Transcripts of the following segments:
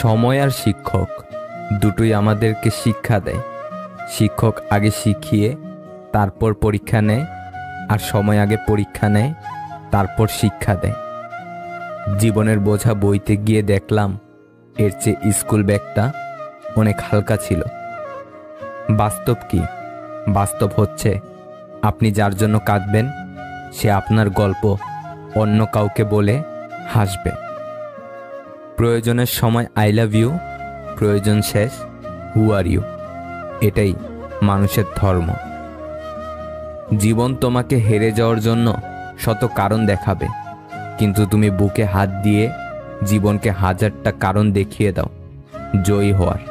সময় আর শিক্ষক দুটোই আমাদেরকে শিক্ষা দেয়। শিক্ষক আগে শিখিয়ে তারপর পরীক্ষা নেয়, আর সময় আগে পরীক্ষা নেয় তারপর শিক্ষা দেয়। জীবনের বোঝা বইতে গিয়ে দেখলাম এর চেয়ে স্কুল ব্যাগটা অনেক হালকা ছিল। বাস্তব কি? বাস্তব হচ্ছে আপনি যার জন্য কাঁদবেন সে আপনার গল্প অন্য কাউকে বলে হাসবে। প্রয়োজনের সময় আই লাভ ইউ, প্রয়োজন শেষ হু আর ইউ। এটাই মানুষের ধর্ম। জীবন তোমাকে হেরে যাওয়ার জন্য শত কারণ দেখাবে, কিন্তু তুমি বুকে হাত দিয়ে জীবনকে হাজারটা কারণ দেখিয়ে দাও জয়ী হওয়ার।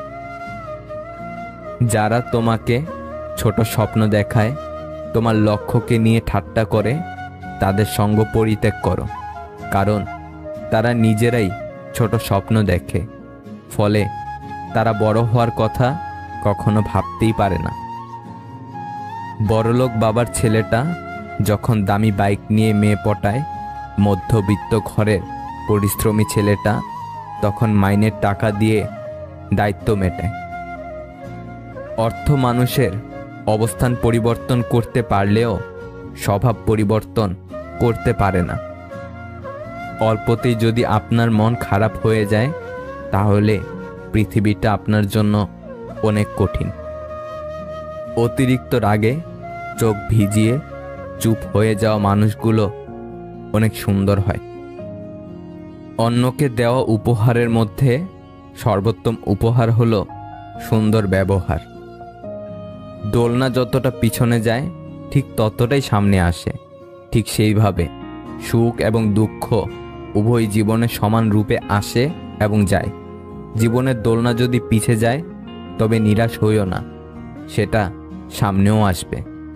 যারা তোমাকে ছোট স্বপ্ন দেখায়, তোমার লক্ষ্যকে নিয়ে ঠাট্টা করে, তাদের সঙ্গ পরিত্যাগ করো, কারণ তারা নিজেরাই ছোট স্বপ্ন দেখে, ফলে তারা বড় হওয়ার কথা কখনো ভাবতেই পারে না। বড়লোক বাবার ছেলেটা যখন দামি বাইক নিয়ে মেয়ে পটায়, মধ্যবিত্ত ঘরের পরিশ্রমী ছেলেটা তখন মাইনের টাকা দিয়ে দায়িত্ব মেটায়। অর্থ মানুষের অবস্থান পরিবর্তন করতে পারলেও স্বভাব পরিবর্তন করতে পারে না। অল্পতেই যদি আপনার মন খারাপ হয়ে যায়, তাহলে পৃথিবীটা আপনার জন্য অনেক কঠিন। অতিরিক্ত রাগে চোখ ভিজিয়ে চুপ হয়ে যাওয়া মানুষগুলো অনেক সুন্দর হয়। অন্যকে দেওয়া উপহারের মধ্যে সর্বোত্তম উপহার হলো সুন্দর ব্যবহার। দোলনা যতটা পিছনে যায় ঠিক ততটাই সামনে আসে। ঠিক সেইভাবে সুখ এবং দুঃখ উভয় জীবনে সমান রূপে আসে এবং যায়। জীবনের দোলনা যদি পিছে যায় তবে নিরাশ হইও না, সেটা সামনেও আসবে।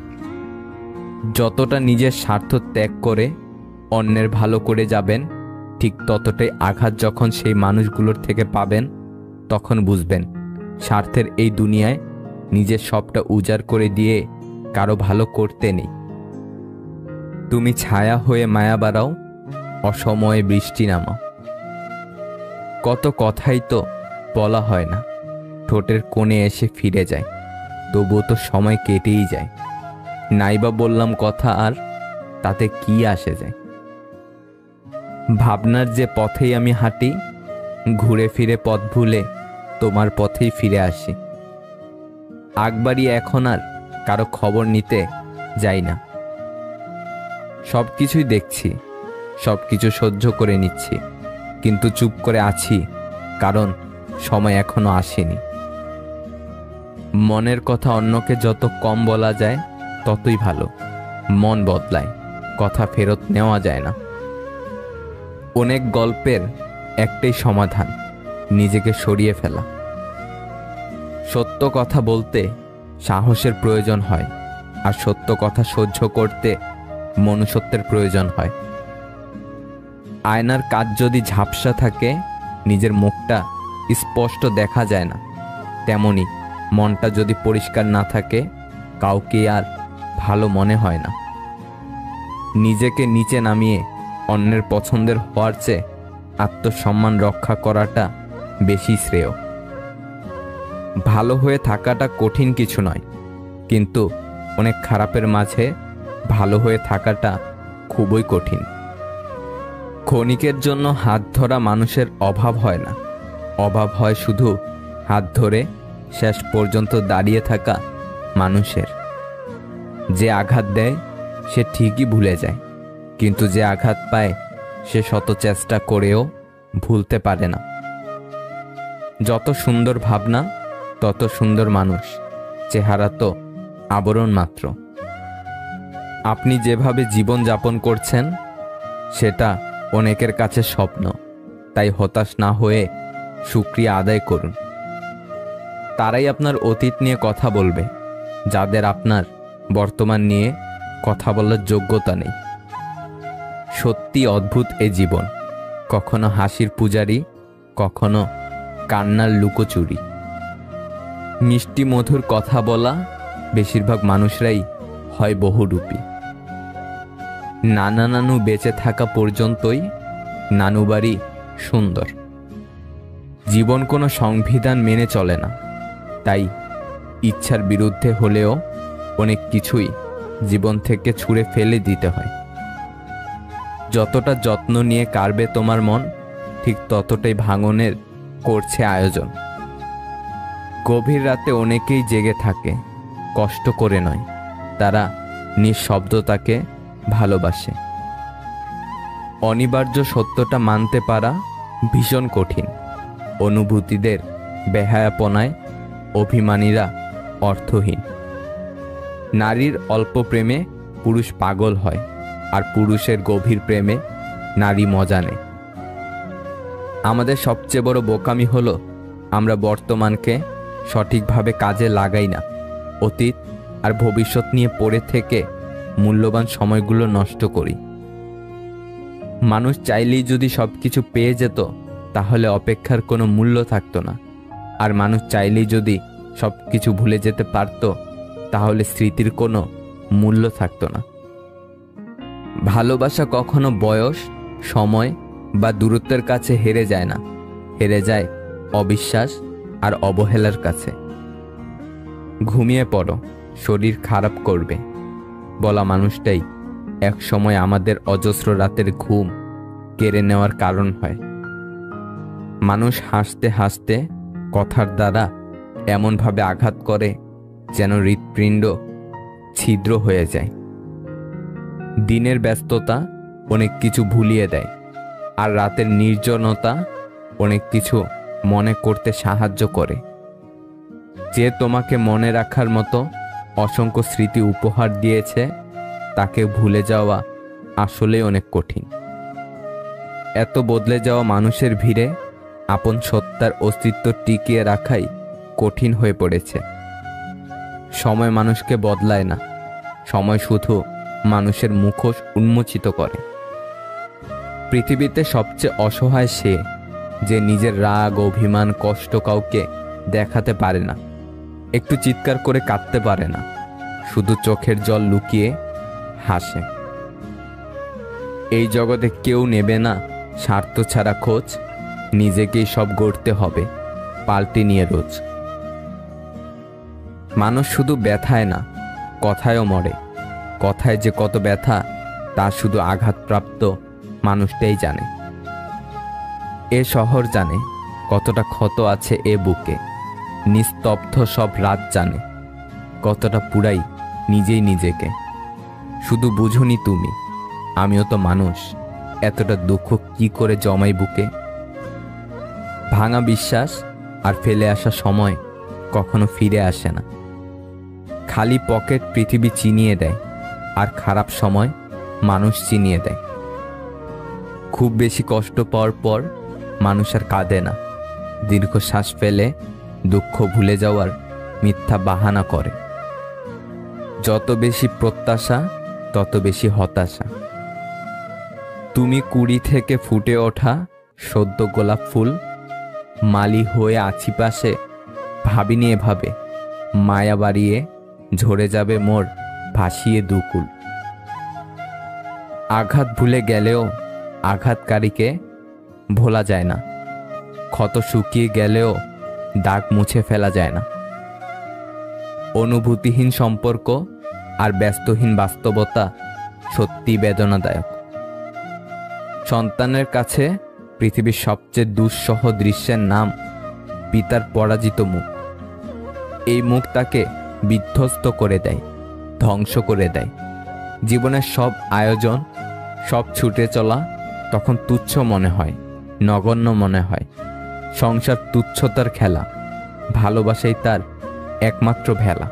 যতটা নিজের স্বার্থ ত্যাগ করে অন্যের ভালো করে যাবেন, ঠিক ততটাই আঘাত যখন সেই মানুষগুলোর থেকে পাবেন, তখন বুঝবেন স্বার্থের এই দুনিয়ায় নিজের সবটা উজাড় করে দিয়ে কারো ভালো করতে নেই। তুমি ছায়া হয়ে মায়া বাড়াও, অসময়ে বৃষ্টি নামাও। কত কথাই তো বলা হয় না, ঠোঁটের কোণে এসে ফিরে যায়, তবুও তো সময় কেটেই যায়। নাইবা বললাম কথা, আর তাতে কি আসে যায়। ভাবনার যে পথেই আমি হাঁটি, ঘুরে ফিরে পথ ভুলে তোমার পথেই ফিরে আসি। আগবাড়ি এখন আর কারো খবর নিতে যাই না। সব কিছুই দেখছি, সব কিছু সহ্য করে নিচ্ছি, কিন্তু চুপ করে আছি, কারণ সময় এখনো আসেনি। মনের কথা অন্যকে যত কম বলা যায় ততই ভালো। মন বদলায়, কথা ফেরত নেওয়া যায় না। অনেক গল্পের একটাই সমাধান, নিজেকে সরিয়ে ফেলা। সত্য কথা বলতে সাহসের প্রয়োজন হয়, আর সত্য কথা সহ্য করতে মনুষ্যত্বের প্রয়োজন হয়। আয়নার কাচ যদি ঝাপসা থাকে, নিজের মুখটা স্পষ্ট দেখা যায় না, তেমনি মনটা যদি পরিষ্কার না থাকে, কাউকে আর ভালো মনে হয় না। নিজেকে নিচে নামিয়ে অন্যের পছন্দের হওয়ার চেয়ে আত্মসম্মান রক্ষা করাটা বেশি শ্রেয়। ভালো হয়ে থাকাটা কঠিন কিছু নয়, কিন্তু অনেক খারাপের মাঝে ভালো হয়ে থাকাটা খুবই কঠিন। ক্ষণিকের জন্য হাত ধরা মানুষের অভাব হয় না, অভাব হয় শুধু হাত ধরে শেষ পর্যন্ত দাঁড়িয়ে থাকা মানুষের। যে আঘাত দেয় সে ঠিকই ভুলে যায়, কিন্তু যে আঘাত পায় সে শত চেষ্টা করেও ভুলতে পারে না। যত সুন্দর ভাবনা তত সুন্দর মানুষ, চেহারা তো আবরণ মাত্র। আপনি যেভাবে জীবন যাপন করছেন সেটা অনেকের কাছে স্বপ্ন, তাই হতাশ না হয়ে শুকরিয়া আদায় করুন। তারাই আপনার অতীত নিয়ে কথা বলবে, যাদের আপনার বর্তমান নিয়ে কথা বলার যোগ্যতা নেই। সত্যি অদ্ভুত এ জীবন, কখনো হাসির পূজারি, কখনো কান্নার লুকোচুরি। মিষ্টি মধুর কথা বলা বেশিরভাগ মানুষরাই হয় বহুরূপী। নানা নানু বেঁচে থাকা পর্যন্তই নানু বাড়ি সুন্দর। জীবন কোনো সংবিধান মেনে চলে না, তাই ইচ্ছার বিরুদ্ধে হলেও অনেক কিছুই জীবন থেকে ছুঁড়ে ফেলে দিতে হয়। যতটা যত্ন নিয়ে কাড়বে তোমার মন, ঠিক ততটাই ভাঙনের করছে আয়োজন। গভীর রাতে অনেকেই জেগে থাকে, কষ্ট করে নয়, তারা নিঃশব্দতাকে ভালোবাসে। অনিবার্য সত্যটা মানতে পারা ভীষণ কঠিন। অনুভূতিদের বেহায়াপনায় অভিমানীরা অর্থহীন। নারীর অল্প প্রেমে পুরুষ পাগল হয়, আর পুরুষের গভীর প্রেমে নারী মজা নেয়। আমাদের সবচেয়ে বড় বোকামি হলো আমরা বর্তমানকে সঠিকভাবে কাজে লাগাই না, অতীত আর ভবিষ্যৎ নিয়ে পড়ে থেকে মূল্যবান সময়গুলো নষ্ট করি। মানুষ চাইলেই যদি সবকিছু পেয়ে যেত, তাহলে অপেক্ষার কোনো মূল্য থাকতো না। আর মানুষ চাইলেই যদি সবকিছু ভুলে যেতে পারত, তাহলে স্মৃতির কোনো মূল্য থাকতো না। ভালোবাসা কখনো বয়স, সময় বা দূরত্বের কাছে হেরে যায় না, হেরে যায় অবিশ্বাস আর অবহেলার কাছে। ঘুমিয়ে পড়ো, শরীর খারাপ করবে বলা মানুষটাই এক সময় আমাদের অজস্র রাতের ঘুম কেড়ে নেওয়ার কারণ হয়। মানুষ হাসতে হাসতে কথার দ্বারা এমনভাবে আঘাত করে যেন হৃৎপিণ্ড ছিদ্র হয়ে যায়। দিনের ব্যস্ততা অনেক কিছু ভুলিয়ে দেয়, আর রাতের নির্জনতা অনেক কিছু মনে করতে সাহায্য করে। যে তোমাকে মনে রাখার মতো অসংখ্য স্মৃতি উপহার দিয়েছে, তাকে ভুলে যাওয়া আসলে অনেক কঠিন। এত বদলে যাওয়া মানুষের ভিড়ে আপন সত্তার অস্তিত্ব টিকিয়ে রাখাই কঠিন হয়ে পড়েছে। সময় মানুষকে বদলায় না, সময় শুধু মানুষের মুখোশ উন্মোচিত করে। পৃথিবীতে সবচেয়ে অসহায় সে, যে নিজের রাগ, অভিমান, কষ্ট কাউকে দেখাতে পারে না, একটু চিৎকার করে কাঁদতে পারে না, শুধু চোখের জল লুকিয়ে হাসে। এই জগতে কেউ নেবে না স্বার্থ ছাড়া খোঁজ, নিজেকেই সব গড়তে হবে পাল্টে নিয়ে রোজ। মানুষ শুধু ব্যথায় না, কথায়ও মরে। কথায় যে কত ব্যথা, তা শুধু আঘাতপ্রাপ্ত মানুষটাই জানে। এ শহর জানে কতটা ক্ষত আছে এ বুকে, নিস্তব্ধ সব রাত জানে কতটা পুরাই নিজেই নিজেকে। শুধু বুঝুনি তুমি, আমিও তো মানুষ, এতটা দুঃখ কি করে জমাই বুকে। ভাঙা বিশ্বাস আর ফেলে আসা সময় কখনো ফিরে আসে না। খালি পকেট পৃথিবী চিনিয়ে দেয়, আর খারাপ সময় মানুষ চিনিয়ে দেয়। খুব বেশি কষ্ট পাওয়ার পর মানুষ আর কাঁদে না, দীর্ঘশ্বাস ফেলে দুঃখ ভুলে যাওয়ার মিথ্যা বাহানা করে। যত বেশি প্রত্যাশা, তত বেশি হতাশা। তুমি কুড়ি থেকে ফুটে ওঠা সদ্য গোলাপ ফুল, মালি হয়ে আছি পাশে, ভাবিনি এভাবে মায়া বাড়িয়ে ঝরে যাবে মোর ভাসিয়ে দুকুল। আঘাত ভুলে গেলেও আঘাতকারীকে ভোলা যায় না, ক্ষত শুকিয়ে গেলেও দাগ মুছে ফেলা যায় না। অনুভূতিহীন সম্পর্ক আর ব্যস্তহীন বাস্তবতা সত্যি বেদনাদায়ক। সন্তানের কাছে পৃথিবীর সবচেয়ে দুঃসহ দৃশ্যের নাম পিতার পরাজিত মুখ। এই মুখ তাকে বিধ্বস্ত করে দেয়, ধ্বংস করে দেয়। জীবনের সব আয়োজন, সব ছুটে চলা তখন তুচ্ছ মনে হয়, নগণ্য মনে হয়। সংসার তুচ্ছতার খেলা, ভালোবাসাই তার একমাত্র ভেলা।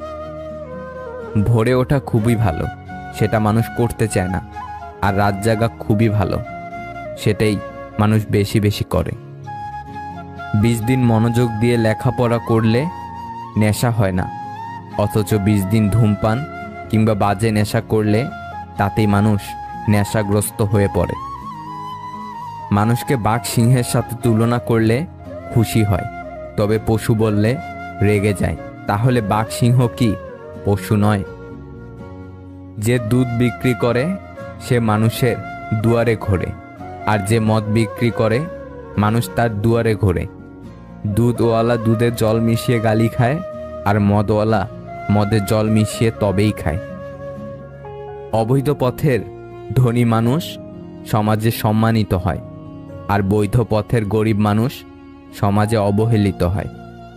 ভোরে ওঠা খুবই ভালো, সেটা মানুষ করতে চায় না। আর রাত জাগা খুবই ভালো, সেটাই মানুষ বেশি বেশি করে। 20 দিন মনোযোগ দিয়ে লেখাপড়া করলে নেশা হয় না, অথচ 20 দিন ধূমপান কিংবা বাজে নেশা করলে তাতেই মানুষ নেশাগ্রস্ত হয়ে পড়ে। মানুষকে বাঘ সিংহের সাথে তুলনা করলে খুশি হয়, তবে পশু বললে রেগে যায়। তাহলে বাঘ সিংহ কি পশু নয়? যে দুধ বিক্রি করে সে মানুষের দুয়ারে ঘোরে, আর যে মদ বিক্রি করে মানুষ তার দুয়ারে ঘোরে। দুধওয়ালা দুধে জল মিশিয়ে গালি খায়, আর মদওয়ালা মদে জল মিশিয়ে তবেই খায়। অবৈধ পথের ধনী মানুষ সমাজে সম্মানিত হয়, আর বৈধ পথের গরিব মানুষ সমাজে অবহেলিত হয়।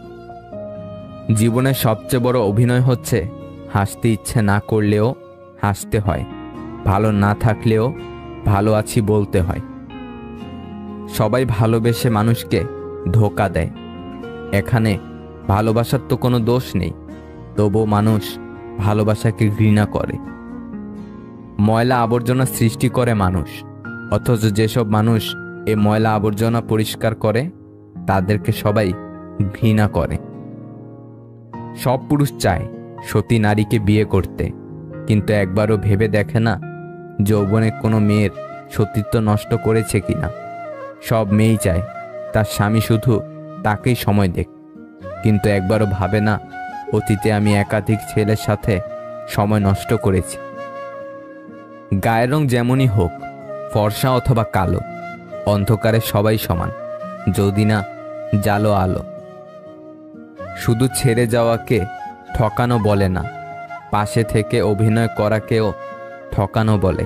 জীবনের সবচেয়ে বড় অভিনয় হচ্ছে হাসতে ইচ্ছে না করলেও হাসতে হয়, ভালো না থাকলেও ভালো আছি বলতে হয়। সবাই ভালোবেসে মানুষকে ধোঁকা দেয়। এখানে ভালোবাসার তো কোনো দোষ নেই, তবুও মানুষ ভালোবাসাকে ঘৃণা করে। ময়লা আবর্জনা সৃষ্টি করে মানুষ, অথচ যেসব মানুষ এই ময়লা আবর্জনা পরিষ্কার করে তাদেরকে সবাই ঘৃণা করে। সব পুরুষ চায় সতী নারীকে বিয়ে করতে, কিন্তু একবারও ভেবে দেখে না যৌবনে কোনো মেয়ের সতীত্ব নষ্ট করেছে কিনা। সব মেয়েই চায় তার স্বামী শুধু তাকেই সময় দেখ, কিন্তু একবারও ভাবে না অতীতে আমি একাধিক ছেলের সাথে সময় নষ্ট করেছি। গায়ের রং যেমনই হোক, ফর্সা অথবা কালো, অন্ধকারে সবাই সমান, যদি না জালো আলো। শুধু ছেড়ে যাওয়াকে ঠকানো বলে না, পাশে থেকে অভিনয় করাকেও ঠকানো বলে।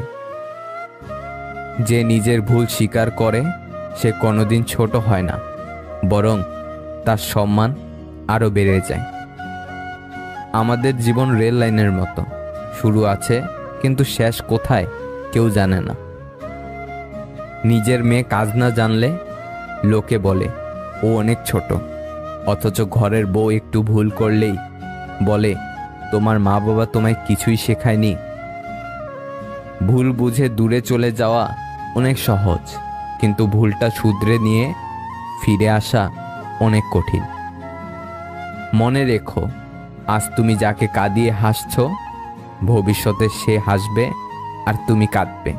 যে নিজের ভুল স্বীকার করে সে কোনোদিন ছোট হয় না, বরং তার সম্মান আরও বেড়ে যায়। আমাদের জীবন রেল লাইনের মতো, শুরু আছে কিন্তু শেষ কোথায় কেউ জানে না। নিজের মেয়ে কাজ না জানলে লোকে বলে ও অনেক ছোট, অথচ ঘরের বউ একটু ভুল করলেই বলে তোমার মা বাবা তোমায় কিছুই শেখায়নি। ভুল বুঝে দূরে চলে যাওয়া অনেক সহজ, কিন্তু ভুলটা শুধরে নিয়ে ফিরে আসা অনেক কঠিন। মনে রেখো, আজ তুমি যাকে কাঁদিয়ে হাসছ, ভবিষ্যতে সে হাসবে আর তুমি কাঁদবে।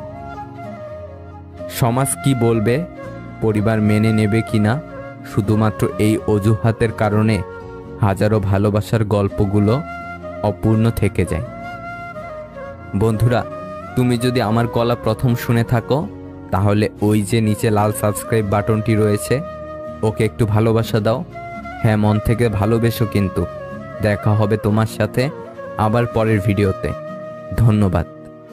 সমাজ কি বলবে, পরিবার মেনে নেবে কিনা, শুধুমাত্র এই অজুহাতের কারণে হাজারো ভালোবাসার গল্পগুলো অপূর্ণ থেকে যায়। বন্ধুরা, তুমি যদি আমার গলা প্রথম শুনে থাকো, তাহলে ওই যে নিচে লাল সাবস্ক্রাইব বাটনটি রয়েছে, ওকে একটু ভালোবাসা দাও। হ্যাঁ, মন থেকে ভালোবেসো। কিন্তু দেখা হবে তোমার সাথে আবার পরের ভিডিওতে। ধন্যবাদ।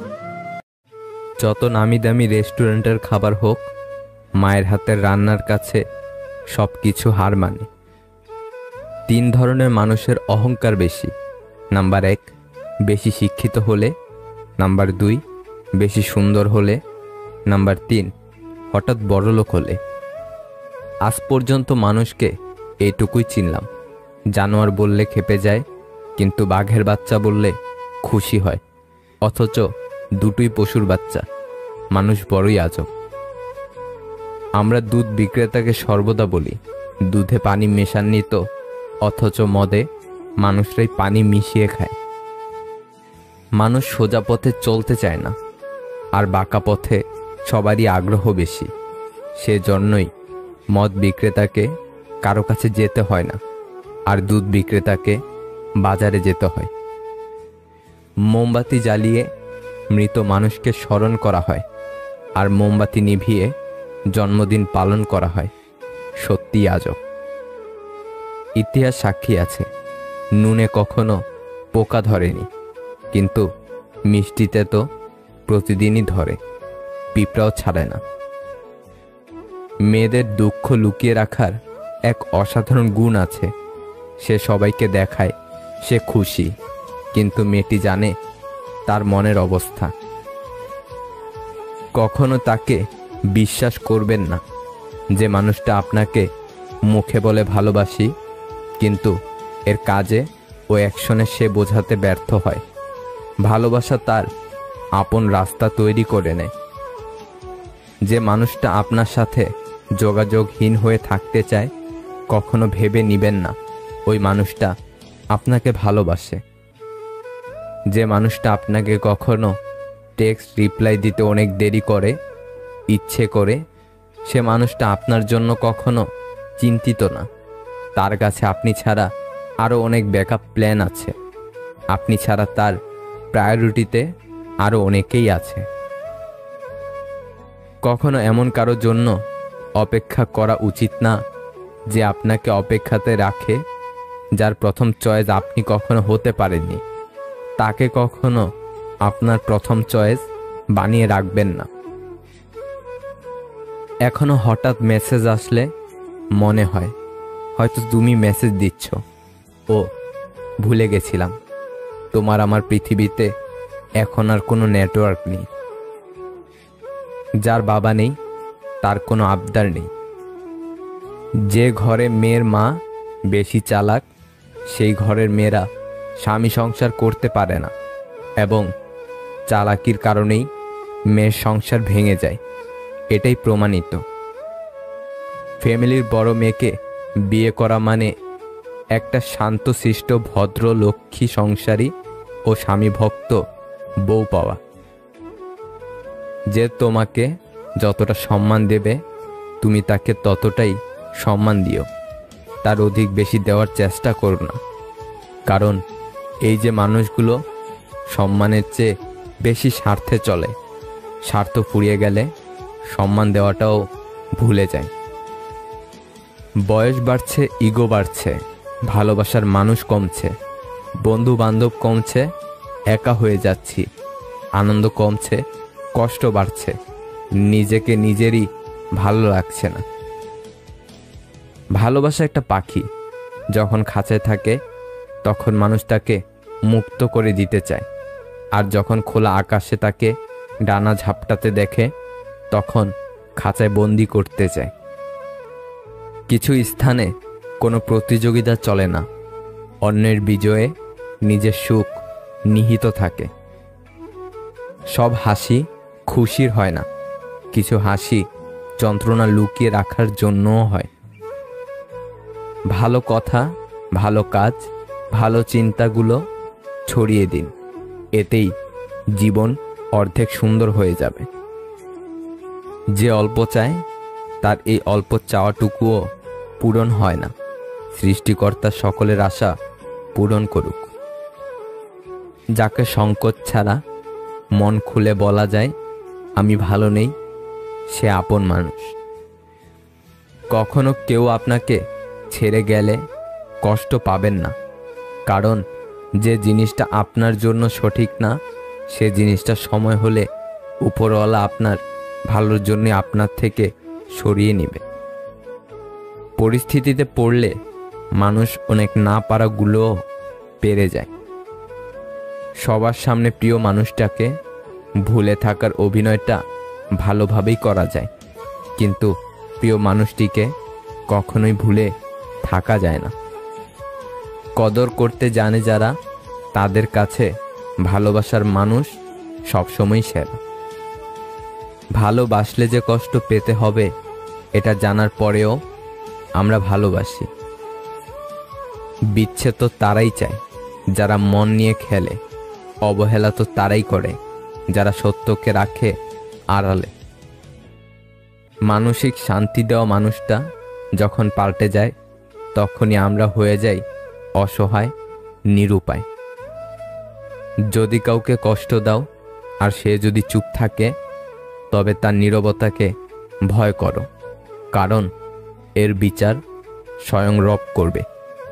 যত নামি দামি রেস্টুরেন্টের খাবার হোক, মায়ের হাতের রান্নার কাছে সব কিছু হার মানে। 3 ধরনের মানুষের অহংকার বেশি। নাম্বার 1, বেশি শিক্ষিত হলে। নাম্বার 2, বেশি সুন্দর হলে। নাম্বার 3, হঠাৎ বড়লোক হলে। আজ পর্যন্ত মানুষকে এইটুকুই চিনলাম, জানোয়ার বললে খেপে যায়, কিন্তু বাঘের বাচ্চা বললে খুশি হয়। অথচ দুটোই পশুর বাচ্চা। মানুষ বড়ই আজব। আমরা দুধ বিক্রেতাকে সর্বদা বলি দুধে পানি মেশাননি তো, অথচ মদে মানুষরাই পানি মিশিয়ে খায়। মানুষ সোজা পথে চলতে চায় না, আর বাঁকা পথে সবারই আগ্রহ বেশি। সেজন্যই মদ বিক্রেতাকে কারো কাছে যেতে হয় না, আর দুধ বিক্রেতাকে বাজারে যেতে হয়। মোমবাতি জ্বালিয়ে মৃত মানুষকে স্মরণ করা হয়, আর মোমবাতি নিভিয়ে জন্মদিন পালন করা হয়। সত্যি আজব। ইতিহাস সাক্ষী আছে, নুনে কখনো পোকা ধরেনি, কিন্তু মিষ্টিতে তো প্রতিদিনই ধরে, পিঁপড়াও ছাড়ে না। মেয়েদের দুঃখ লুকিয়ে রাখার এক অসাধারণ গুণ আছে। সে সবাইকে দেখায় সে খুশি, কিন্তু মেয়েটি জানে তার মনের অবস্থা। কখনো তাকে বিশ্বাস করবেন না, যে মানুষটা আপনাকে মুখে বলে ভালোবাসি, কিন্তু এর কাজে ও অ্যাকশনে সে বোঝাতে ব্যর্থ হয়। ভালোবাসা তার আপন রাস্তা তৈরি করে নেয়। যে মানুষটা আপনার সাথে যোগাযোগহীন হয়ে থাকতে চায়, কখনো ভেবে নিবেন না ওই মানুষটা আপনাকে ভালোবাসে। যে মানুষটা আপনাকে কখনো টেক্সট রিপ্লাই দিতে অনেক দেরি করে ইচ্ছে করে, সে মানুষটা আপনার জন্য কখনো চিন্তিত না। তার কাছে আপনি ছাড়া আরও অনেক ব্যাকআপ প্ল্যান আছে। আপনি ছাড়া তার প্রায়োরিটিতে আরও অনেকেই আছে। কখনো এমন কারোর জন্য অপেক্ষা করা উচিত না যে আপনাকে অপেক্ষাতে রাখে, যার প্রথম চয়েস আপনি কখনো হতে পারেননি, তাকে কখনো আপনার প্রথম চয়েস বানিয়ে রাখবেন না। এখনো হঠাৎ মেসেজ আসলে মনে হয় হয়তো তুমি মেসেজ দিচ্ছ, ও ভুলে গেছিলাম, তোমার আমার পৃথিবীতে এখন আর কোনো নেটওয়ার্ক নেই। যার বাবা নেই তার কোনো আবদার নেই। যে ঘরে মেয়ের মা বেশি চালাক, সেই ঘরের মেয়েরা স্বামী সংসার করতে পারে না, এবং চালাকির কারণেই মেয়ের সংসার ভেঙে যায়, এটাই প্রমাণিত। ফ্যামিলির বড় মেয়েকে বিয়ে করা মানে একটা শান্তশিষ্ট ভদ্র লক্ষ্মী সংসারী ও স্বামী ভক্ত বউ পাওয়া, যে তোমাকে যতটা সম্মান দেবে তুমি তাকে ততটাই সম্মান দিও, তার অধিক বেশি দেওয়ার চেষ্টা করো না। কারণ এই যে মানুষগুলো সম্মানের চেয়ে বেশি স্বার্থে চলে, স্বার্থ ফুরিয়ে গেলে সম্মান দেওয়াটাও ভুলে যায়। বয়স বাড়ছে, ইগো বাড়ছে, ভালোবাসার মানুষ কমছে, বন্ধু বান্ধব কমছে, একা হয়ে যাচ্ছি, আনন্দ কমছে, কষ্ট বাড়ছে, নিজেকে নিজেরই ভালো লাগছে না। ভালোবাসা একটা পাখি, যখন খাঁচায় থাকে তখন মানুষ তাকে মুক্ত করে দিতে চায়, আর যখন খোলা আকাশে তাকে ডানা ঝাপটাতে দেখে তখন খাঁচায় বন্দি করতে চায়। কিছু স্থানে কোনো প্রতিযোগিতা চলে না, অন্যের বিজয়ে নিজের সুখ নিহিত থাকে। সব হাসি খুশির হয় না, কিছু হাসি যন্ত্রণা লুকিয়ে রাখার জন্যও হয়। ভালো কথা, ভালো কাজ, ভালো চিন্তাগুলো ছড়িয়ে দিন, এতেই জীবন অর্ধেক সুন্দর হয়ে যাবে। যে অল্প চায় তার এই অল্প চাওয়াটুকুও পূরণ হয় না, সৃষ্টিকর্তা সকলের আশা পূরণ করুক। যাকে সংকোচ ছাড়া মন খুলে বলা যায় আমি ভালো নেই, সে আপন মানুষ। কখনো কেউ আপনাকে ছেড়ে গেলে কষ্ট পাবেন না, কারণ যে জিনিসটা আপনার জন্য সঠিক না, সে জিনিসটা সময় হলে উপরওয়ালা আপনার ভালোর জন্য আপনার থেকে সরিয়ে নেবে। পরিস্থিতিতে পড়লে মানুষ অনেক না পারাগুলোও পেরে যায়। সবার সামনে প্রিয় মানুষটাকে ভুলে থাকার অভিনয়টা ভালোভাবেই করা যায়, কিন্তু প্রিয় মানুষটিকে কখনোই ভুলে থাকা যায় না। কদর করতে জানে যারা, তাদের কাছে ভালোবাসার মানুষ সবসময় সেরা। ভালোবাসলে যে কষ্ট পেতে হবে এটা জানার পরেও আমরা ভালোবাসি। বিচ্ছেদ তো তারাই চায় যারা মন নিয়ে খেলে, অবহেলা তো তারাই করে যারা সত্যকে রাখে আড়ালে। মানসিক শান্তি দেওয়া মানুষটা যখন পাল্টে যায় তখনই আমরা হয়ে যাই অসহায়, নিরুপায়। যদি কাউকে কষ্ট দাও আর সে যদি চুপ থাকে, তবে তার নীরবতাকে ভয় করো, কারণ এর বিচার স্বয়ং রব করবে।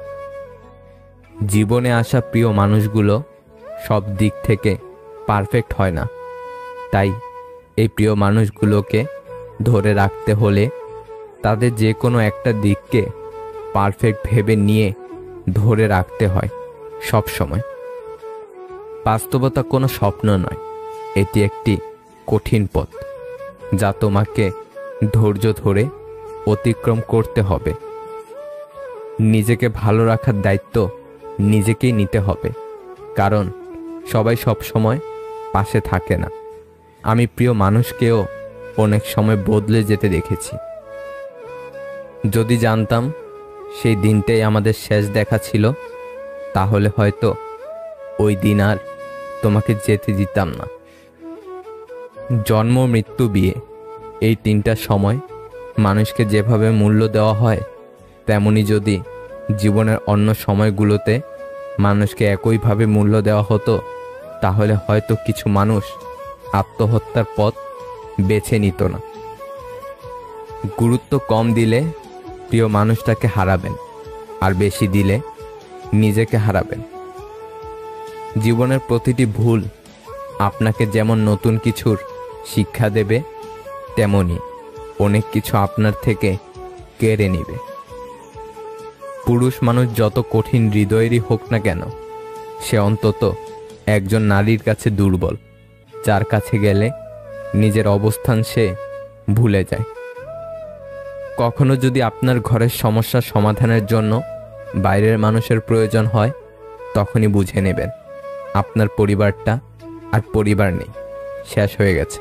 জীবনে আসা প্রিয় মানুষগুলো সব দিক থেকে পারফেক্ট হয় না, তাই এই প্রিয় মানুষগুলোকে ধরে রাখতে হলে তাদের যে কোনো একটা দিককে পারফেক্ট ভেবে নিয়ে ধরে রাখতে হয় সব সময়। বাস্তবতা কোনো স্বপ্ন নয়, এটি একটি কঠিন পথ যা তোমাকে ধৈর্য ধরে অতিক্রম করতে হবে। নিজেকে ভালো রাখার দায়িত্ব নিজেকেই নিতে হবে, কারণ সবাই সব সময় পাশে থাকে না। আমি প্রিয় মানুষকেও অনেক সময় বদলে যেতে দেখেছি। যদি জানতাম সেই দিনটাই আমাদের শেষ দেখা ছিল, তাহলে হয়তো ওই দিন আর তোমাকে যেতে দিতাম না। জন্ম, মৃত্যু, বিয়ে, এই তিনটা সময় মানুষকে যেভাবে মূল্য দেওয়া হয়, তেমনি যদি জীবনের অন্য সময়গুলোতে মানুষকে একইভাবে মূল্য দেওয়া হতো, তাহলে হয়তো কিছু মানুষ আত্মহত্যার পথ বেছে নিত না। গুরুত্ব কম দিলে প্রিয় মানুষটাকে হারাবেন, আর বেশি দিলে নিজেকে হারাবেন। জীবনের প্রতিটি ভুল আপনাকে যেমন নতুন কিছুর শিক্ষা দেবে, তেমনি অনেক কিছু আপনার থেকে কেড়ে নেবে। পুরুষ মানুষ যত কঠিন হৃদয়েরই হোক না কেন, সে অন্তত একজন নারীর কাছে দুর্বল, যার কাছে গেলে নিজের অবস্থান সে ভুলে যায়। কখনো যদি আপনার ঘরের সমস্যার সমাধানের জন্য বাইরের মানুষের প্রয়োজন হয়, তখনই বুঝে নেবেন আপনার পরিবারটা আর পরিবার নেই, শেষ হয়ে গেছে।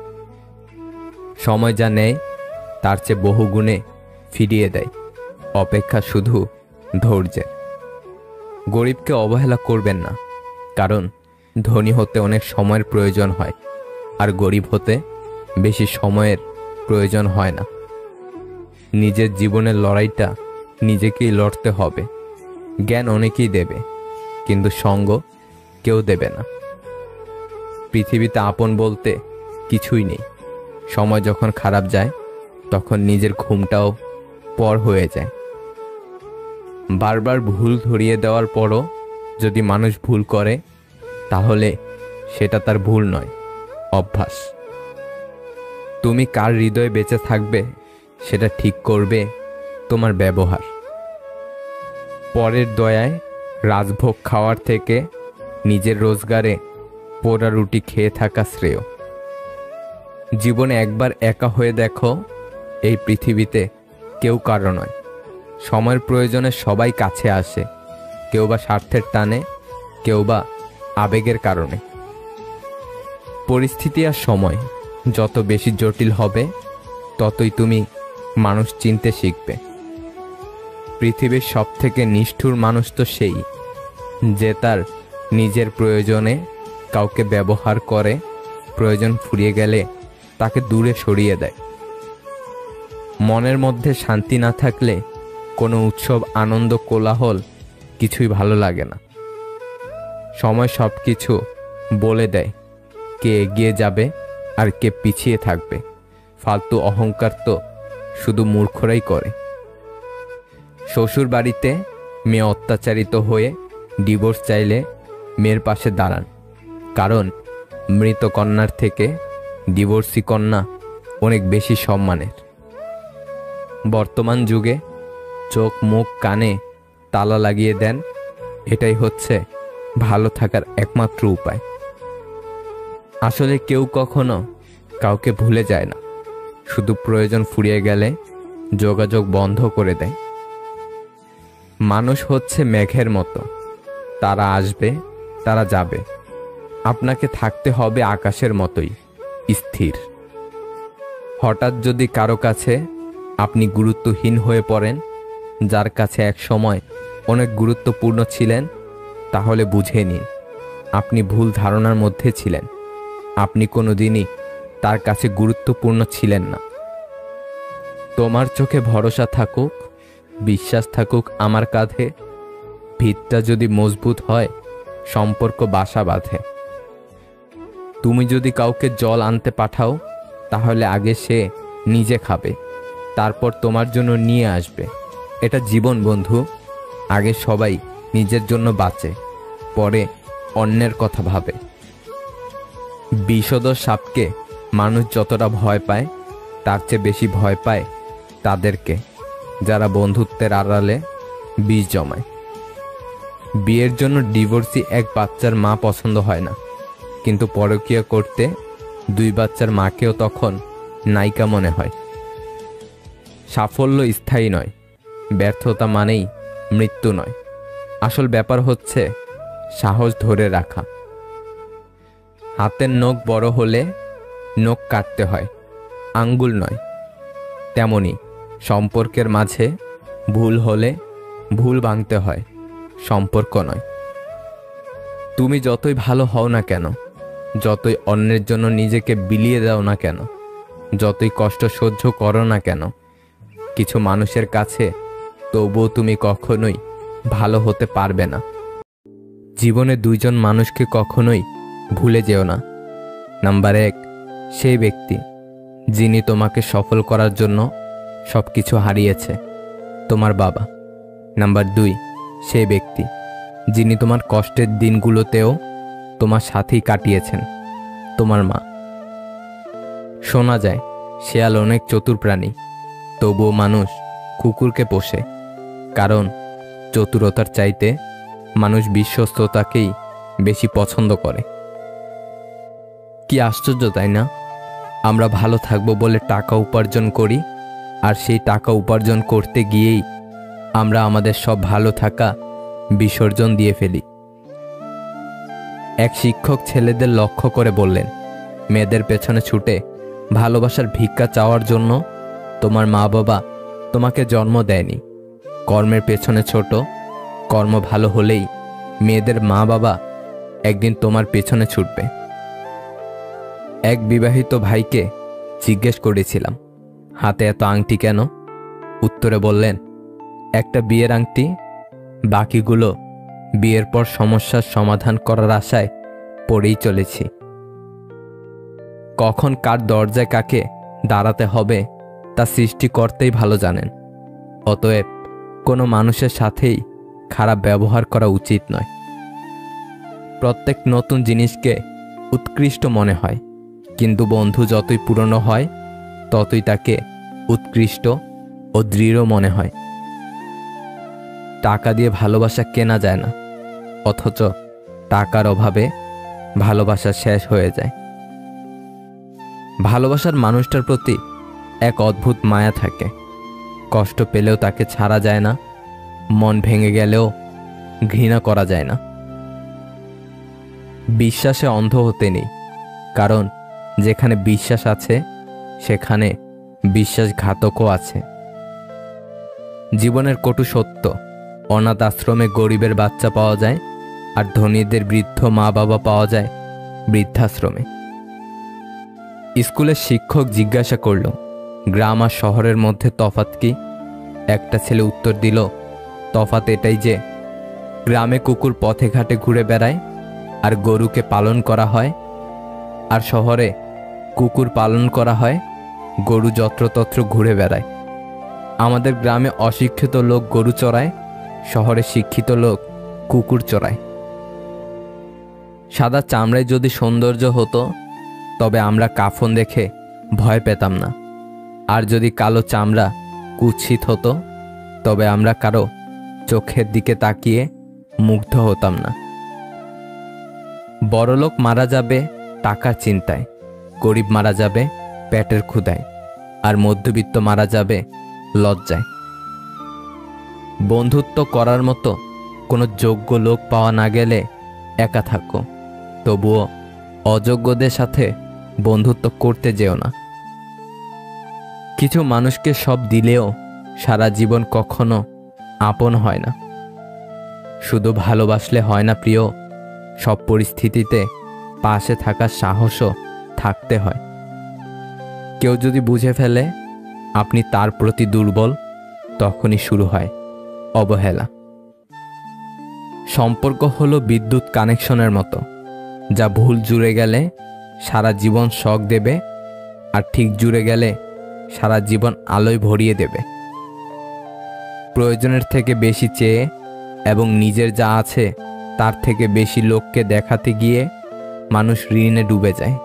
সময় যা নেয় তার চেয়ে বহুগুণে ফিরিয়ে দেয়, অপেক্ষা শুধু ধৈর্যের। গরিবকে অবহেলা করবেন না, কারণ ধনী হতে অনেক সময়ের প্রয়োজন হয়, আর গরিব হতে বেশি সময়ের প্রয়োজন হয় না। নিজের জীবনের লড়াইটা নিজেকেই লড়তে হবে। জ্ঞান অনেকেই দেবে, কিন্তু সঙ্গ কেউ দেবে না। পৃথিবীতে আপন বলতে কিছুই নেই। সময় যখন খারাপ যায়, তখন নিজের ঘুমটাও পর হয়ে যায়। বারবার ভুল ধরিয়ে দেওয়ার পরও যদি মানুষ ভুল করে, তাহলে সেটা তার ভুল নয়, অভ্যাস। তুমি কার হৃদয়ে বেঁচে থাকবে সেটা ঠিক করবে তোমার ব্যবহার। পরের দয়ায় রাজভোগ খাওয়ার থেকে নিজের রোজগারে পোড়া রুটি খেয়ে থাকা শ্রেয়। জীবনে একবার একা হয়ে দেখো, এই পৃথিবীতে কেউ কারো নয়। সময়ের প্রয়োজনে সবাই কাছে আসে, কেউ বা স্বার্থের টানে, কেউ বা আবেগের কারণে। পরিস্থিতি আর সময় যত বেশি জটিল হবে, ততই তুমি মানুষ চিনতে শিখবে। পৃথিবীর সবথেকে নিষ্ঠুর মানুষ তো সেই, যে তার নিজের প্রয়োজনে কাউকে ব্যবহার করে, প্রয়োজন ফুরিয়ে গেলে তাকে দূরে সরিয়ে দেয়। মনের মধ্যে শান্তি না থাকলে কোনো উৎসব, আনন্দ, কোলাহল কিছুই ভালো লাগে না। সময় সব কিছু বলে দেয়, কে এগিয়ে যাবে আর কে পিছিয়ে থাকবে। ফালতু অহংকার তো শুধু মূর্খরাই করে। শ্বশুর বাড়িতে মেয়ে অত্যাচারিত হয়ে ডিভোর্স চাইলে মেয়ের পাশে দাঁড়ান, কারণ মৃত কন্যার থেকে ডিভোর্সি কন্যা অনেক বেশি সম্মানের। বর্তমান যুগে চোখ, মুখ, কানে তালা লাগিয়ে দেন, এটাই হচ্ছে ভালো থাকার একমাত্র উপায়। আসলে কেউ কখনো কাউকে ভুলে যায় না, শুধু প্রয়োজন ফুরিয়ে গেলে যোগাযোগ বন্ধ করে দেয়। মানুষ হচ্ছে মেঘের মতো, তারা আসবে, তারা যাবে। আপনাকে থাকতে হবে আকাশের মতোই স্থির। হঠাৎ যদি কারো কাছে আপনি গুরুত্বহীন হয়ে পড়েন, যার কাছে এক সময় অনেক গুরুত্বপূর্ণ ছিলেন, তাহলে বুঝে নিন আপনি ভুল ধারণার মধ্যে ছিলেন। আপনি কোনোদিনই তার কাছে গুরুত্বপূর্ণ ছিলেন না। তোমার চোখে ভরসা থাকুক, বিশ্বাস থাকুক আমার কাঁধে। ভিতটা যদি মজবুত হয়, সম্পর্ক বাসা বাঁধে। তুমি যদি কাউকে জল আনতে পাঠাও, তাহলে আগে সে নিজে খাবে, তারপর তোমার জন্য নিয়ে আসবে। এটা জীবন বন্ধু। আগে সবাই নিজের জন্য বাঁচে, পরে অন্যের কথা ভাবে। বিষধর সাপকে মানুষ যতটা ভয় পায়, তার চেয়ে বেশি ভয় পায় তাদেরকে যারা বন্ধুত্বের আড়ালে বিষ জমায়। বিয়ের জন্য ডিভোর্সি এক বাচ্চার মা পছন্দ হয় না, কিন্তু পরকীয়া করতে 2 বাচ্চার মাকেও তখন নায়িকা মনে হয়। সাফল্য স্থায়ী নয়, ব্যর্থতা মানেই মৃত্যু নয়। আসল ব্যাপার হচ্ছে সাহস ধরে রাখা। হাতের নখ বড় হলে নখ কাটতে হয়, আঙ্গুল নয়। তেমনি সম্পর্কের মাঝে ভুল হলে ভুল ভাঙতে হয়, সম্পর্ক নয়। তুমি যতই ভালো হও না কেন, যতই অন্যের জন্য নিজেকে বিলিয়ে দাও না কেন, যতই কষ্ট সহ্য করো না কেন, কিছু মানুষের কাছে তবুও তুমি কখনোই ভালো হতে পারবে না। জীবনে 2 জন মানুষকে কখনোই ভুলে যেও না। নাম্বার 1, সেই ব্যক্তি যিনি তোমাকে সফল করার জন্য সব কিছু হারিয়েছে। তোমার বাবা। নাম্বার 2, সেই ব্যক্তি যিনি তোমার কষ্টের দিনগুলোতেও তোমার সাথেই কাটিয়েছেন, তোমার মা। শোনা যায় শেয়াল অনেক চতুর প্রাণী, তবুও মানুষ কুকুরকে পোষে, কারণ চতুরতার চাইতে মানুষ বিশ্বস্ততাকেই বেশি পছন্দ করে। কি আশ্চর্য, তাই না? আমরা ভালো থাকবো বলে টাকা উপার্জন করি, আর সেই টাকা উপার্জন করতে গিয়েই আমরা আমাদের সব ভালো থাকা বিসর্জন দিয়ে ফেলি। এক শিক্ষক ছেলেদের লক্ষ্য করে বললেন, মেয়েদের পেছনে ছুটে ভালোবাসার ভিক্ষা চাওয়ার জন্য তোমার মা বাবা তোমাকে জন্ম দেয়নি। কর্মের পেছনে ছোট, কর্ম ভালো হলেই মেয়েদের মা বাবা একদিন তোমার পেছনে ছুটবে। এক বিবাহিত ভাইকে জিজ্ঞেস করেছিলাম, হাতে এত আংটি কেন? উত্তরে বললেন, একটা বিয়ের আংটি, বাকিগুলো বিয়ের পর সমস্যার সমাধান করার আশায় পড়েই চলেছি। কখন কার দরজায় কাকে দাঁড়াতে হবে তা সৃষ্টিকর্তাই ভালো জানেন। অতএব কোনো মানুষের সাথেই খারাপ ব্যবহার করা উচিত নয়। প্রত্যেক নতুন জিনিসকে উৎকৃষ্ট মনে হয়, কিন্তু বন্ধু যতই পুরনো হয় ততই তাকে উৎকৃষ্ট ও দৃঢ় মনে হয়। টাকা দিয়ে ভালোবাসা কেনা যায় না, অথচ টাকার অভাবে ভালোবাসা শেষ হয়ে যায়। ভালোবাসার মানুষটার প্রতি এক অদ্ভুত মায়া থাকে। কষ্ট পেলেও তাকে ছাড়া যায় না, মন ভেঙে গেলেও ঘৃণা করা যায় না। বিশ্বাসে অন্ধ হতে নেই, কারণ যেখানে বিশ্বাস আছে সেখানে বিশ্বাসঘাতকও আছে। জীবনের কটু সত্য, অনাথ আশ্রমে গরিবের বাচ্চা পাওয়া যায়, আর ধনীদের বৃদ্ধ মা বাবা পাওয়া যায় বৃদ্ধাশ্রমে। স্কুলের শিক্ষক জিজ্ঞাসা করল, গ্রাম আর শহরের মধ্যে তফাৎ কি? একটা ছেলে উত্তর দিল, তফাৎ এটাই যে গ্রামে কুকুর পথে ঘাটে ঘুরে বেড়ায় আর গরুকে পালন করা হয়, আর শহরে কুকুর পালন করা হয়, গরু যত্রতত্র ঘুরে বেড়ায়। আমাদের গ্রামে অশিক্ষিত লোক গরু চড়ায়, শহরে শিক্ষিত লোক কুকুর চড়ায়। সাদা চামড়ায় যদি সৌন্দর্য হতো তবে আমরা কাফন দেখে ভয় পেতাম না, আর যদি কালো চামড়া কুৎসিত হতো তবে আমরা কারো চোখের দিকে তাকিয়ে মুগ্ধ হতাম না। বড়লোক মারা যাবে টাকার চিন্তায়, গরিব মারা যাবে পেটের ক্ষুধায়, আর মধ্যবিত্ত মারা যাবে লজ্জায়। বন্ধুত্ব করার মতো কোনো যোগ্য লোক পাওয়া না গেলে একা থাকো, তবুও অযোগ্যদের সাথে বন্ধুত্ব করতে যেও না। কিছু মানুষকে সব দিলেও সারা জীবন কখনো আপন হয় না। শুধু ভালোবাসলে হয় না প্রিয়, সব পরিস্থিতিতে পাশে থাকার সাহসও থাকতে হয়। কেউ যদি বুঝে ফেলে আপনি তার প্রতি দুর্বল, তখনই শুরু হয় অবহেলা। সম্পর্ক হলো বিদ্যুৎ কানেকশনের মতো, যা ভুল জুড়ে গেলে সারা জীবন শক দেবে, আর ঠিক জুড়ে গেলে সারা জীবন আলোয় ভরিয়ে দেবে। প্রয়োজনের থেকে বেশি চেয়ে এবং নিজের যা আছে তার থেকে বেশি লোককে দেখাতে গিয়ে মানুষ ঋণে ডুবে যায়।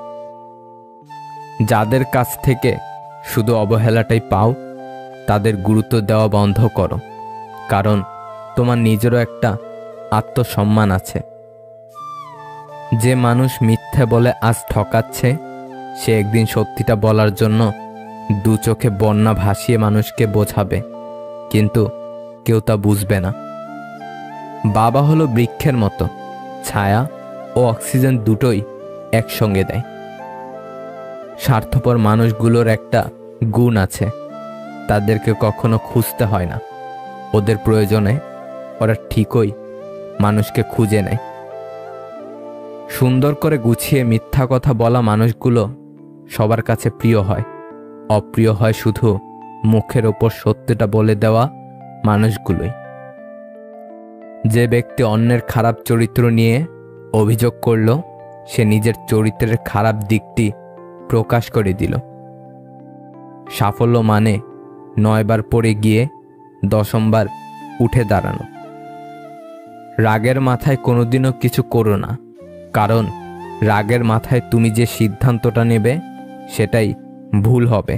যাদের কাছ থেকে শুধু অবহেলাটাই পাও, তাদের গুরুত্ব দেওয়া বন্ধ করো, কারণ তোমার নিজেরও একটা আত্মসম্মান আছে। যে মানুষ মিথ্যে বলে আজ ঠকাচ্ছে, সে একদিন সত্যিটা বলার জন্য দু চোখে বন্যা ভাসিয়ে মানুষকে বোঝাবে, কিন্তু কেউ তা বুঝবে না। বাবা হলো বৃক্ষের মতো, ছায়া ও অক্সিজেন দুটোই একসঙ্গে দেয়। স্বার্থপর মানুষগুলোর একটা গুণ আছে, তাদেরকে কখনো খুঁজতে হয় না, ওদের প্রয়োজনে ওরা ঠিকই মানুষকে খুঁজে নেয়। সুন্দর করে গুছিয়ে মিথ্যা কথা বলা মানুষগুলো সবার কাছে প্রিয় হয়, অপ্রিয় হয় শুধু মুখের ওপর সত্যটা বলে দেওয়া মানুষগুলোই। যে ব্যক্তি অন্যের খারাপ চরিত্র নিয়ে অভিযোগ করল, সে নিজের চরিত্রের খারাপ দিকটি প্রকাশ করে দিল। সাফল্য মানে 9 বার পড়ে গিয়ে দশমবার উঠে দাঁড়ানো। রাগের মাথায় কোনোদিনও কিছু করো না, কারণ রাগের মাথায় তুমি যে সিদ্ধান্তটা নেবে সেটাই ভুল হবে।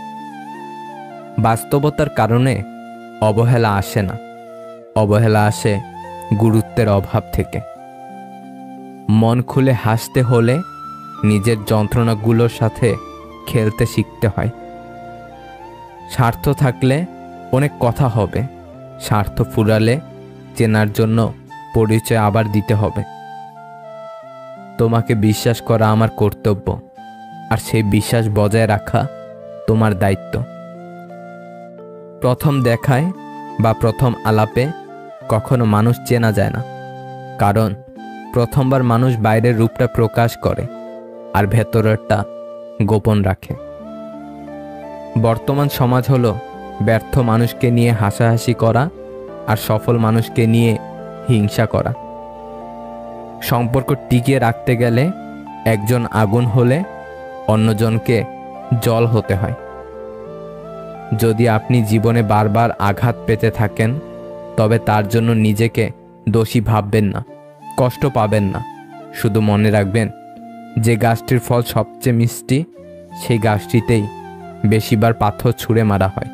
বাস্তবতার কারণে অবহেলা আসে না, অবহেলা আসে গুরুত্বের অভাব থেকে। মন খুলে হাসতে হলে নিজের যন্ত্রণাগুলোর সাথে খেলতে শিখতে হয়। স্বার্থ থাকলে অনেক কথা হবে, স্বার্থ ফুরালে চেনার জন্য পরিচয় আবার দিতে হবে। তোমাকে বিশ্বাস করা আমার কর্তব্য, আর সেই বিশ্বাস বজায় রাখা তোমার দায়িত্ব। প্রথম দেখায় বা প্রথম আলাপে কখনো মানুষ চেনা যায় না, কারণ প্রথমবার মানুষ বাইরের রূপটা প্রকাশ করে আর ভেতরেরটা গোপন রাখে। বর্তমান সমাজ হলো ব্যর্থ মানুষকে নিয়ে হাসাহাসি করা আর সফল মানুষকে নিয়ে হিংসা করা। সম্পর্ক টিকিয়ে রাখতে গেলে একজন আগুন হলে অন্যজনকে জল হতে হয়। যদি আপনি জীবনে বারবার আঘাত পেতে থাকেন, তবে তার জন্য নিজেকে দোষী ভাববেন না, কষ্ট পাবেন না। শুধু মনে রাখবেন, যে গাছটির ফল সবচেয়ে মিষ্টি সেই গাছটিতেই বেশিবার পাথর ছুঁড়ে মারা হয়।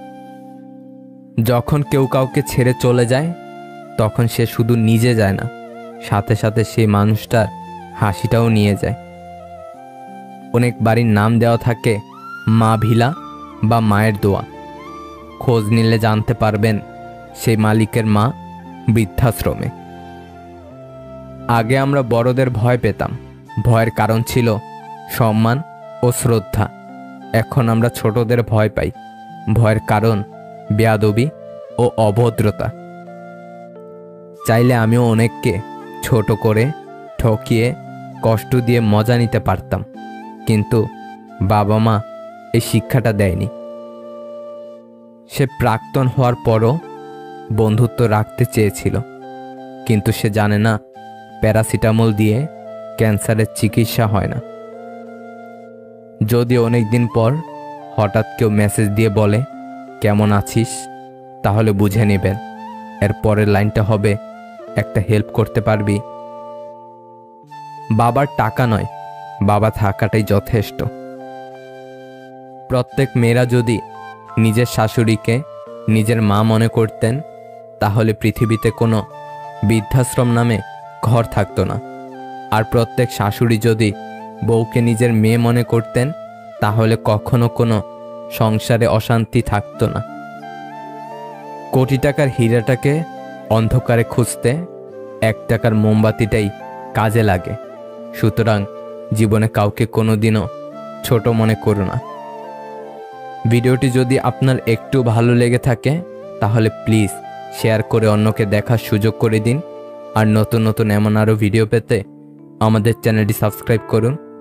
যখন কেউ কাউকে ছেড়ে চলে যায়, তখন সে শুধু নিজে যায় না, সাথে সাথে সেই মানুষটার হাসিটাও নিয়ে যায়। অনেক বাড়ির নাম দেওয়া থাকে মা ভিলা বা মায়ের দোয়া। খোঁজ নিলে জানতে পারবেন সেই মালিকের মা বৃদ্ধাশ্রমে। আগে আমরা বড়দের ভয় পেতাম, ভয়ের কারণ ছিল সম্মান ও শ্রদ্ধা। এখন আমরা ছোটদের ভয় পাই, ভয়ের কারণ বেয়াদবি ও অভদ্রতা। চাইলে আমিও অনেককে ছোট করে, ঠকিয়ে, কষ্ট দিয়ে মজা নিতে পারতাম, কিন্তু বাবা মা এই শিক্ষাটা দেয়নি। সে প্রাক্তন হওয়ার পরও বন্ধুত্ব রাখতে চেয়েছিল, কিন্তু সে জানে না প্যারাসিটামল দিয়ে ক্যান্সারের চিকিৎসা হয় না। যদি অনেক দিন পর হঠাৎ কেউ মেসেজ দিয়ে বলে কেমন আছিস, তাহলে বুঝে নেবেন এর পরের লাইনটা হবে একটা হেল্প করতে পারবি। বাবার টাকা নয়, বাবা থাকাটাই যথেষ্ট। প্রত্যেক মেয়েরা যদি নিজের শাশুড়িকে নিজের মা মনে করতেন, তাহলে পৃথিবীতে কোনো বৃদ্ধাশ্রম নামে ঘর থাকতো না। আর প্রত্যেক শাশুড়ি যদি বউকে নিজের মেয়ে মনে করতেন, তাহলে কখনো কোনো সংসারে অশান্তি থাকতো না। কোটি টাকার হীরাটাকে অন্ধকারে খুঁজতে 1 টাকার মোমবাতিটাই কাজে লাগে। সুতরাং জীবনে কাউকে কোনোদিনও ছোট মনে করো না। ভিডিওটি যদি আপনার একটু ভালো লেগে থাকে, তাহলে প্লিজ শেয়ার করে অন্যকে দেখার সুযোগ করে দিন। আর নতুন নতুন এমন আরও ভিডিও পেতে আমাদের চ্যানেলটি সাবস্ক্রাইব করুন।